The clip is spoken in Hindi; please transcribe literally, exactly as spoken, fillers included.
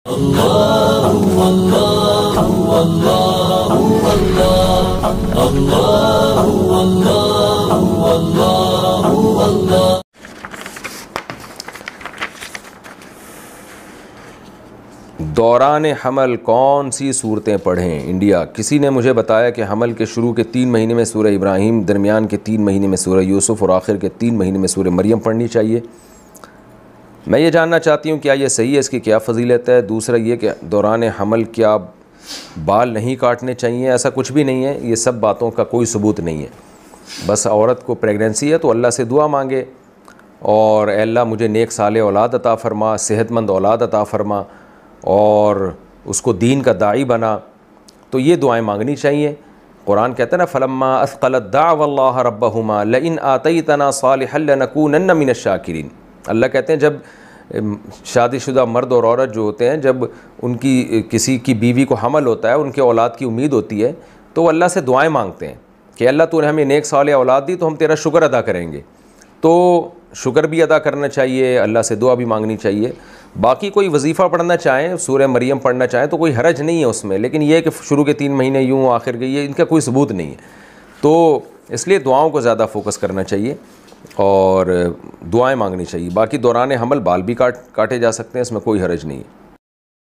दौरान हमल कौन सी सूरतें पढ़ें? इंडिया। किसी ने मुझे बताया कि हमल के शुरू के तीन महीने में सूरह इब्राहिम, दरमियान के तीन महीने में सूरह यूसुफ और आखिर के तीन महीने में सूरह मरियम पढ़नी चाहिए। मैं ये जानना चाहती हूँ क्या ये सही है, इसकी क्या फ़जीलत है। दूसरा ये कि दौरान हमल क्या बाल नहीं काटने चाहिए? ऐसा कुछ भी नहीं है, ये सब बातों का कोई सबूत नहीं है। बस औरत को प्रेगनेंसी है तो अल्लाह से दुआ मांगे और अल्लाह मुझे नेक साले औलाद अता फ़रमा, सेहतमंद औलाद अता फ़रमा और उसको दीन का दाई बना, तो ये दुआएं मांगनी चाहिए। कुरान कहता है ना, फलम्मा अस्क़लत दाअवल्लाह रब्बहुमा लइन आतैतना सालिहन लनकूनन्न मिनश शाकिरीन। अल्लाह कहते हैं जब शादीशुदा मर्द और औरत जो होते हैं, जब उनकी किसी की बीवी को हमल होता है, उनके औलाद की उम्मीद होती है, तो वो अल्लाह से दुआएं मांगते हैं कि अल्लाह तूने हमें नेक साले औलाद दी तो हम तेरा शुक्र अदा करेंगे। तो शुक्र भी अदा करना चाहिए, अल्लाह से दुआ भी मांगनी चाहिए। बाकी कोई वजीफ़ा पढ़ना चाहें, सूरह मरियम पढ़ना चाहें तो कोई हरज नहीं है उसमें, लेकिन यह कि शुरू के तीन महीने यूँ आखिर के, ये इनका कोई सबूत नहीं है। तो इसलिए दुआओं को ज़्यादा फोकस करना चाहिए और दुआएं मांगनी चाहिए। बाकी दौरान हमल बाल भी काट काटे जा सकते हैं, इसमें कोई हरज नहीं है।